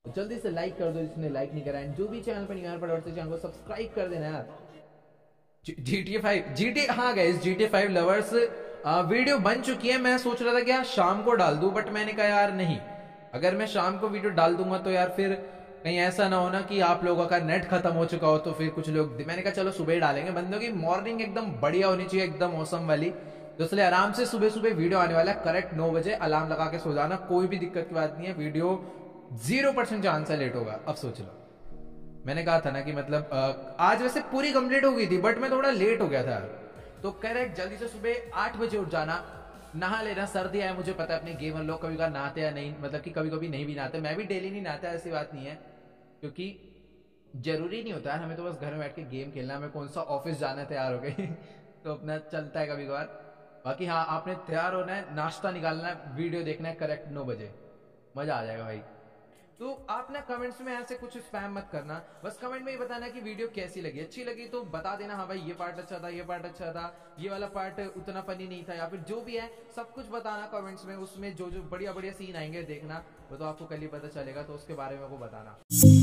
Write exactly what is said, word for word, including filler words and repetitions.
जल्दी से लाइक कर दो जिसने लाइक नहीं करा, एंड जो भी चैनल पर नहीं पर चैनल को सब्सक्राइब कर देना यार। G T A five G T हाँ guys, G T A five lovers video बन चुकी है। मैं सोच रहा था कि यार शाम को डाल दूं, बट मैंने कहा यार नहीं, अगर मैं शाम को वीडियो डाल दूंगा तो यार फिर कहीं ऐसा ना हो ना कि आप लोगों का नेट खत्म हो चुका हो तो फिर कुछ लोग, मैंने कहा चलो सुबह ही डालेंगे। बंदों की मॉर्निंग एकदम बढ़िया होनी चाहिए, एकदम मौसम वाली, तो इसलिए आराम से सुबह सुबह वीडियो आने वाला है। करेक्ट नौ बजे अलार्म लगा के सो जाना, कोई भी दिक्कत की बात नहीं है। वीडियो जीरो परसेंट चांस है लेट होगा। अब सोच लो, मैंने कहा था ना कि मतलब आ, आज वैसे पूरी कंप्लीट हो गई थी बट मैं थोड़ा लेट हो गया था। तो करेक्ट जल्दी से सुबह आठ बजे उठ जाना, नहा लेना। सर्दी है मुझे पता है, अपने गेमर लोग कभी कभी नहाते या नहीं, मतलब कि कभी कभी नहीं भी नहाते। मैं भी डेली नहीं नहाता, ऐसी बात नहीं है, क्योंकि जरूरी नहीं होता है, हमें तो बस घर में बैठ के गेम खेलना। हमें कौन सा ऑफिस जाना है तैयार हो गए तो अपना चलता है कभी कभार। बाकी हाँ, आपने तैयार होना है, नाश्ता निकालना है, वीडियो देखना है करेक्ट नौ बजे, मजा आ जाएगा भाई। तो आप ना कमेंट्स में ऐसे कुछ स्पैम मत करना, बस कमेंट में ये बताना कि वीडियो कैसी लगी। अच्छी लगी तो बता देना हाँ भाई ये पार्ट अच्छा था, ये पार्ट अच्छा था, ये वाला पार्ट उतना फनी नहीं था, या फिर जो भी है सब कुछ बताना कमेंट्स में। उसमें जो जो बढ़िया बढ़िया सीन आएंगे देखना, वो तो आपको कल ही पता चलेगा, तो उसके बारे में को बताना।